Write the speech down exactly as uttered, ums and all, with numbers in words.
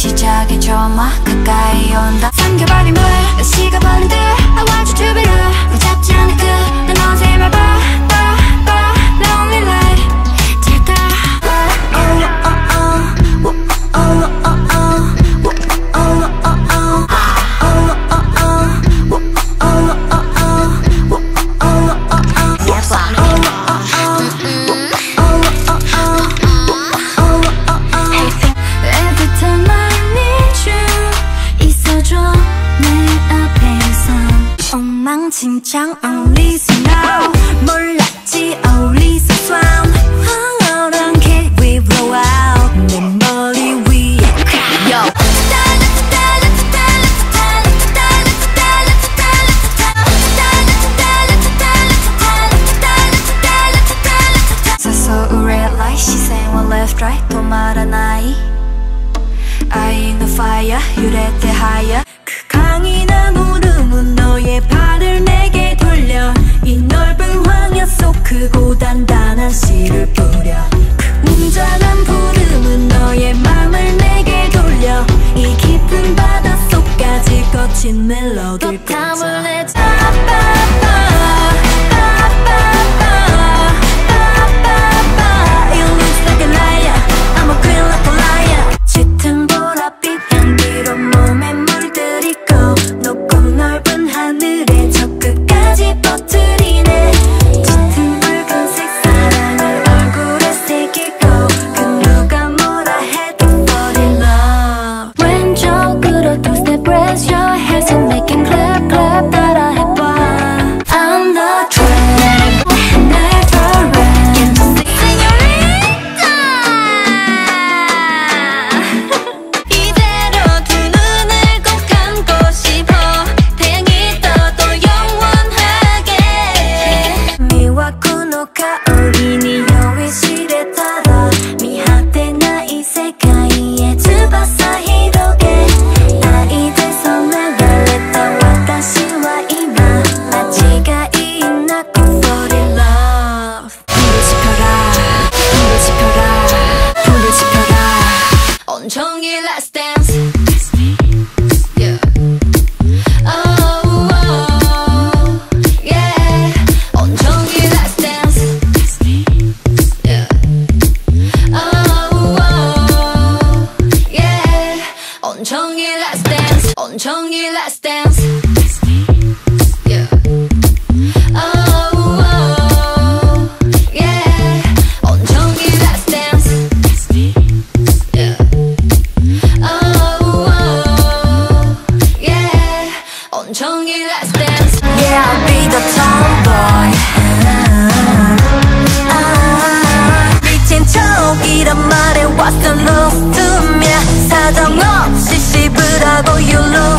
시작이 좋아 가까이 온다 삼켜버린 물 식어버린 듯 I want you to be love 붙잡지 않을 듯난 어제 말 봐 봐 봐 lonely light 될까 oh oh oh oh oh oh oh oh oh oh 엉망진창 only so now 몰랐지 only so swam 황홀한 cake we blow out 내 머리 위에 yo 서서울의 light 시생원 left right 도말한 아이 I in the fire 유래대 하야 그 강인한 울음은 너의 발을 내게 돌려 이 넓은 황야 속 크고 단단한 씨를 뿌려 그 웅장한 부름은 너의 맘을 내게 돌려 이 깊은 바다 속까지 거친 멜로디를 뻗어 Let's dance. Yeah. Oh, oh, yeah. 온종일 let's dance. Yeah. Oh, oh, yeah. 온종일 let's dance. 온종일 let's dance. Yeah. Oh, oh, yeah. 온종일 let's dance. Yeah. 온종일 let's dance. Yeah, I'll be the tomboy. 미친 척이란 말에 what's the loss to me 사정없이 씹으라고 you lose